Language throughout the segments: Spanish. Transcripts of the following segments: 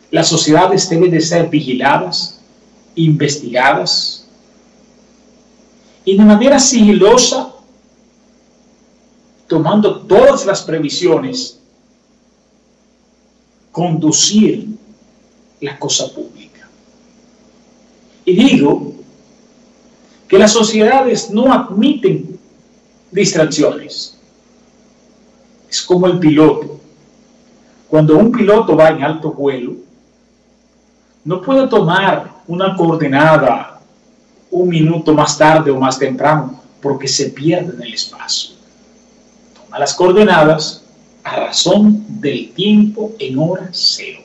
Las sociedades deben de ser vigiladas, investigadas y de manera sigilosa, tomando todas las previsiones, conducir la cosa pública. Y digo que las sociedades no admiten distracciones. Es como el piloto. Cuando un piloto va en alto vuelo, no puede tomar una coordenada un minuto más tarde o más temprano, porque se pierde en el espacio. Toma las coordenadas a razón del tiempo en hora cero.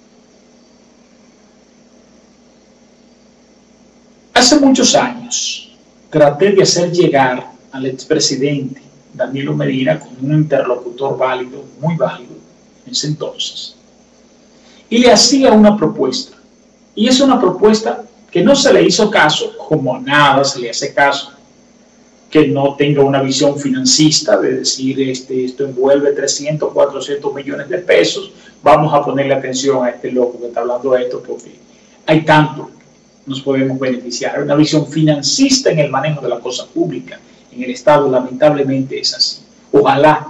Hace muchos años traté de hacer llegar al expresidente Danilo Medina con un interlocutor válido, muy válido en ese entonces, y le hacía una propuesta. Y es una propuesta que no se le hizo caso, como a nada se le hace caso, que no tenga una visión financista de decir esto envuelve 300, 400 millones de pesos, vamos a ponerle atención a este loco que está hablando de esto porque hay tanto, nos podemos beneficiar. Hay una visión financista en el manejo de la cosa pública en el Estado, lamentablemente es así. Ojalá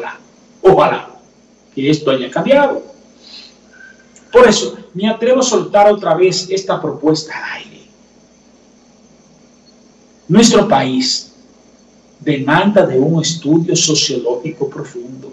que esto haya cambiado. Por eso me atrevo a soltar otra vez esta propuesta al aire. Nuestro país demanda de un estudio sociológico profundo.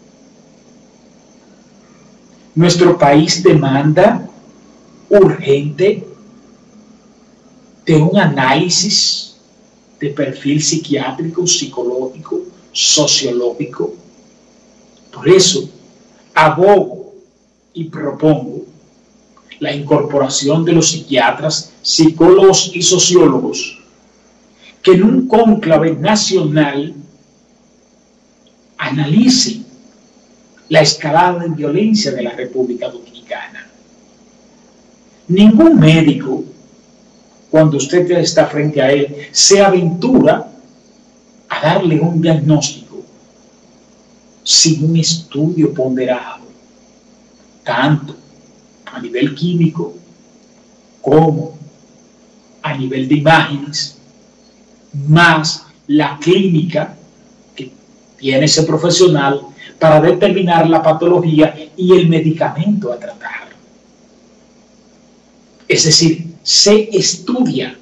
Nuestro país demanda urgente de un análisis de perfil psiquiátrico, psicológico, sociológico. Por eso abogo y propongo la incorporación de los psiquiatras, psicólogos y sociólogos que en un cónclave nacional analicen la escalada de violencia de la República Dominicana. Ningún médico, cuando usted está frente a él, se aventura a darle un diagnóstico sin un estudio ponderado, tanto a nivel químico como a nivel de imágenes, más la clínica que tiene ese profesional para determinar la patología y el medicamento a tratar. Es decir, se estudia.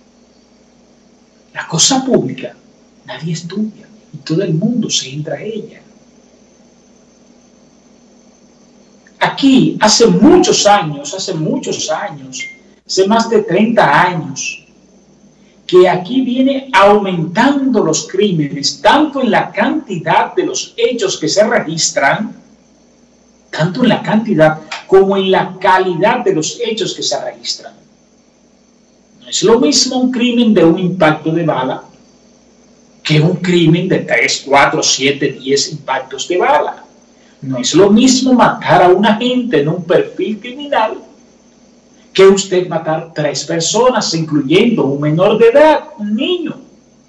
La cosa pública nadie estudia y todo el mundo se entra a ella. Aquí, hace muchos años, hace más de 30 años, que aquí viene aumentando los crímenes, tanto en la cantidad de los hechos que se registran, tanto en la cantidad como en la calidad de los hechos que se registran. No es lo mismo un crimen de un impacto de bala que un crimen de 3, 4, 7, 10 impactos de bala. No es lo mismo matar a una gente en un perfil criminal que usted matar 3 personas, incluyendo un menor de edad, un niño.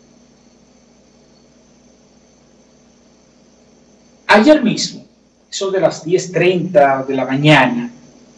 Ayer mismo, eso de las 10:30 de la mañana,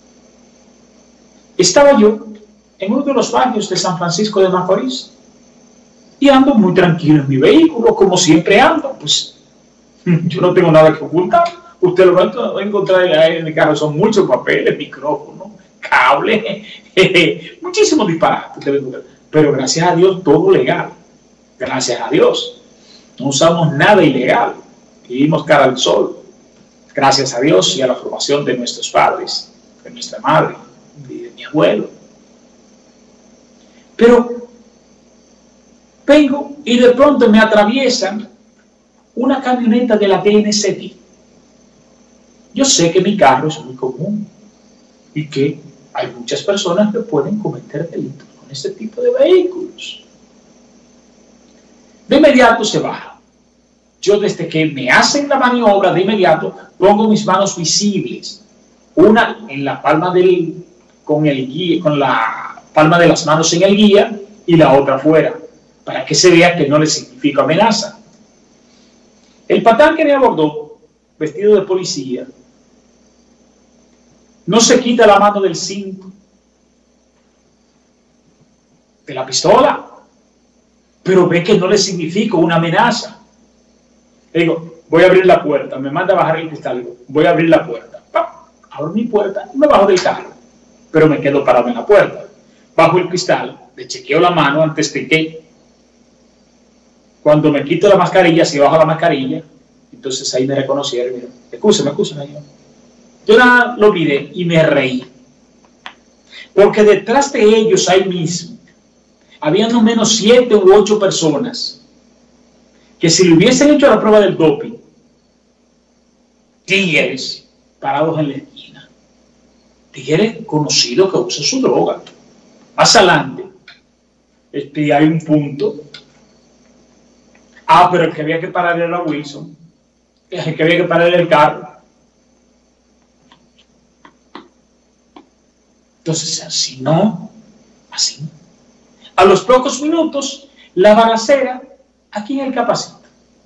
estaba yo en uno de los barrios de San Francisco de Macorís y ando muy tranquilo en mi vehículo, como siempre ando, pues yo no tengo nada que ocultar. Usted lo va a encontrar en el carro, son muchos papeles, micrófonos, cables, muchísimos disparates, pero gracias a Dios todo legal, gracias a Dios, no usamos nada ilegal, vivimos cara al sol, gracias a Dios y a la formación de nuestros padres, de nuestra madre y de mi abuelo. Pero vengo y de pronto me atraviesan una camioneta de la DNCD. Yo sé que mi carro es muy común y que hay muchas personas que pueden cometer delitos con este tipo de vehículos. De inmediato se baja. Yo desde que me hacen la maniobra, de inmediato pongo mis manos visibles, una en la palma con la palma de las manos en el guía y la otra afuera, para que se vea que no le significa amenaza. El patán que me abordó, vestido de policía, no se quita la mano del cinto, de la pistola, pero ve que no le significa una amenaza. Le digo, voy a abrir la puerta, me manda a bajar el cristal, digo, voy a abrir la puerta, abro mi puerta y me bajo del carro, pero me quedo parado en la puerta, bajo el cristal, le chequeo la mano antes de que, cuando me quito la mascarilla, si bajo la mascarilla, entonces ahí me reconocieron, mira, excúsame, yo nada lo miré y me reí, porque detrás de ellos ahí mismo había no menos 7 u 8 personas que si le hubiesen hecho la prueba del doping, tigres parados en la esquina, tigres conocidos que usan su droga. Más adelante hay un punto, pero el que había que parar era Wilson, el que había que parar el carro. Entonces, así no, así. A los pocos minutos, la balacera aquí en el Capacito.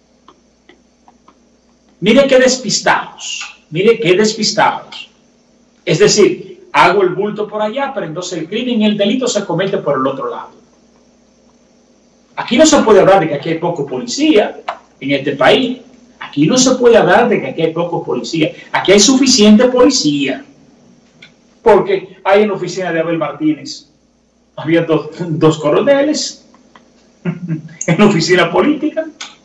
Mire qué despistados, mire qué despistados. Es decir, hago el bulto por allá, pero entonces el crimen y el delito se comete por el otro lado. Aquí no se puede hablar de que aquí hay poco policía en este país. Aquí no se puede hablar de que aquí hay poco policía. Aquí hay suficiente policía. Porque hay en la oficina de Abel Martínez, había dos coroneles en la oficina política,